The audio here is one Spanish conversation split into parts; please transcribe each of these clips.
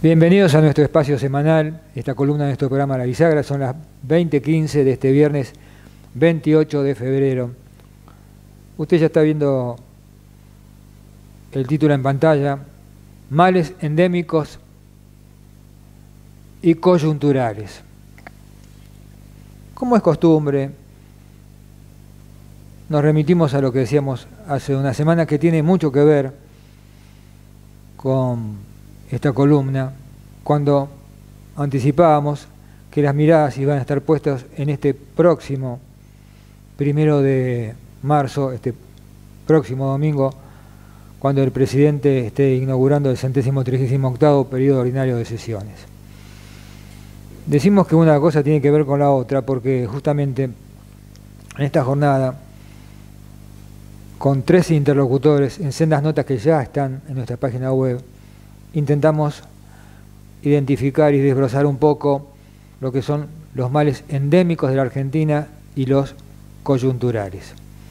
Bienvenidos a nuestro espacio semanal, esta columna de nuestro programa La Bisagra. Son las 20:15 de este viernes 28 de febrero. Usted ya está viendo el título en pantalla: Males endémicos y coyunturales. Como es costumbre, nos remitimos a lo que decíamos hace una semana, que tiene mucho que ver con esta columna, cuando anticipábamos que las miradas iban a estar puestas en este próximo 1 de marzo, este próximo domingo, cuando el presidente esté inaugurando el 138º periodo ordinario de sesiones. Decimos que una cosa tiene que ver con la otra porque justamente en esta jornada, con 13 interlocutores en sendas notas que ya están en nuestra página web, intentamos identificar y desbrozar un poco lo que son los males endémicos de la Argentina y los coyunturales.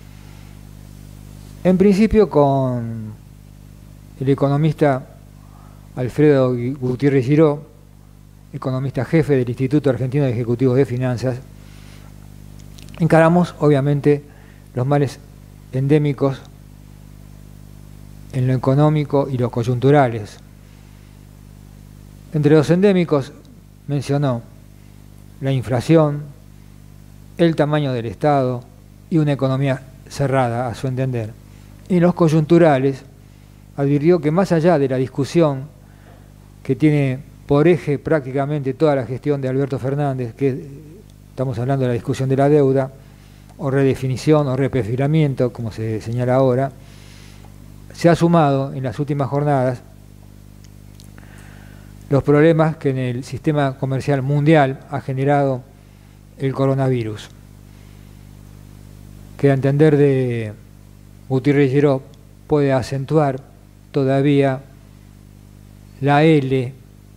En principio, con el economista Alfredo Gutiérrez Giró, economista jefe del Instituto Argentino de Ejecutivos de Finanzas, encaramos obviamente los males endémicos en lo económico y los coyunturales. Entre los endémicos mencionó la inflación, el tamaño del Estado y una economía cerrada, a su entender. Y los coyunturales advirtió que más allá de la discusión que tiene por eje prácticamente toda la gestión de Alberto Fernández, que estamos hablando de la discusión de la deuda, o redefinición o reperfilamiento, como se señala ahora, se ha sumado en las últimas jornadas los problemas que en el sistema comercial mundial ha generado el coronavirus, que a entender de Gutiérrez Giró puede acentuar todavía la L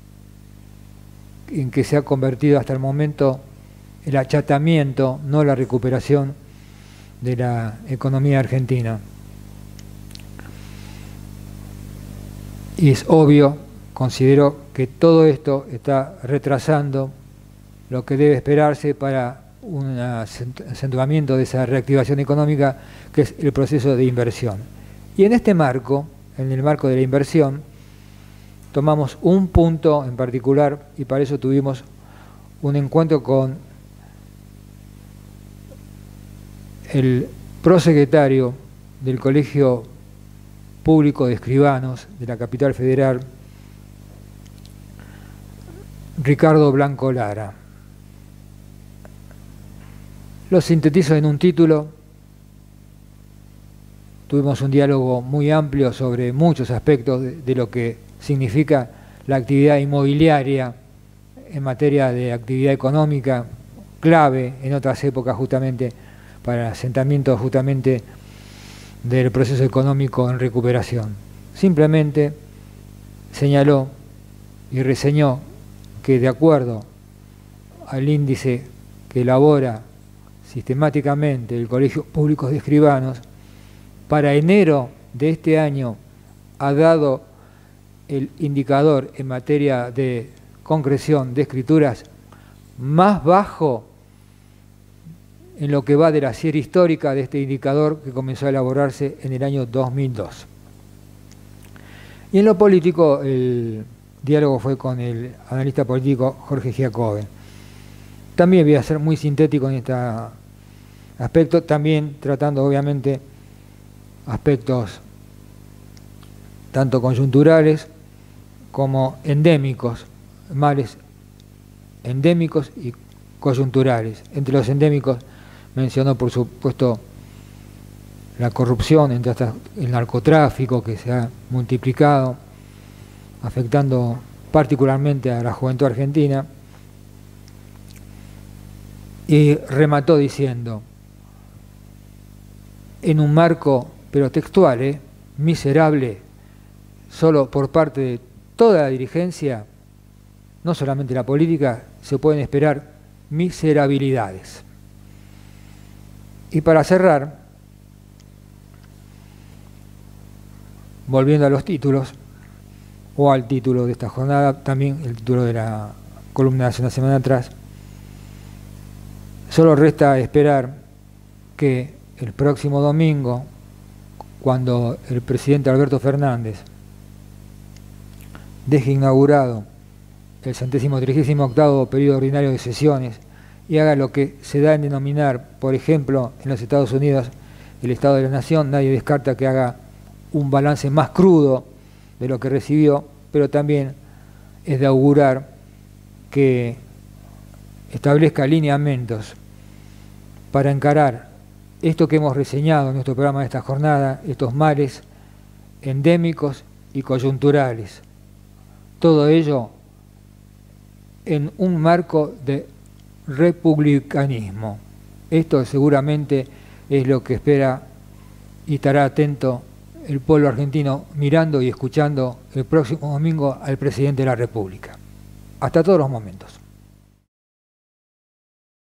en que se ha convertido hasta el momento el achatamiento, no la recuperación de la economía argentina. Y es obvio, considero, que todo esto está retrasando lo que debe esperarse para un acentuamiento de esa reactivación económica, que es el proceso de inversión. Y en este marco, en el marco de la inversión, tomamos un punto en particular y para eso tuvimos un encuentro con el prosecretario del Colegio Público de Escribanos de la capital federal, Ricardo Blanco Lara. Lo sintetizo en un título. Tuvimos un diálogo muy amplio sobre muchos aspectos de lo que significa la actividad inmobiliaria en materia de actividad económica, clave en otras épocas justamente para el asentamiento justamente del proceso económico en recuperación. Simplemente señaló y reseñó que de acuerdo al índice que elabora sistemáticamente el Colegio Público de Escribanos, para enero de este año ha dado el indicador en materia de concreción de escrituras más bajo en lo que va de la serie histórica de este indicador, que comenzó a elaborarse en el año 2002. Y en lo político, el diálogo fue con el analista político Jorge Giacobbe. También voy a ser muy sintético en este aspecto, también tratando obviamente aspectos tanto coyunturales como endémicos, males endémicos y coyunturales. Entre los endémicos mencionó, por supuesto, la corrupción, entre otras, el narcotráfico que se ha multiplicado, afectando particularmente a la juventud argentina, y remató diciendo, en un marco, pero textual, miserable, solo por parte de toda la dirigencia, no solamente la política, se pueden esperar miserabilidades. Y para cerrar, volviendo a los títulos, o al título de esta jornada, también el título de la columna de hace una semana atrás. Solo resta esperar que el próximo domingo, cuando el presidente Alberto Fernández deje inaugurado el 138º periodo ordinario de sesiones y haga lo que se da en denominar, por ejemplo, en los Estados Unidos, el Estado de la Nación, nadie descarta que haga un balance más crudo de lo que recibió, pero también es de augurar que establezca lineamientos para encarar esto que hemos reseñado en nuestro programa de esta jornada, estos males endémicos y coyunturales. Todo ello en un marco de republicanismo. Esto seguramente es lo que espera y estará atento el pueblo argentino mirando y escuchando el próximo domingo al presidente de la República. Hasta todos los momentos.